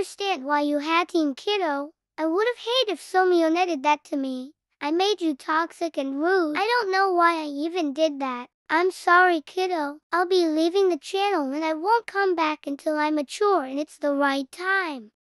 understand why you had Team Kiddo. I would have hated if Somione did that to me. I made you toxic and rude. I don't know why I even did that. I'm sorry, Kiddo. I'll be leaving the channel and I won't come back until I'm mature and it's the right time.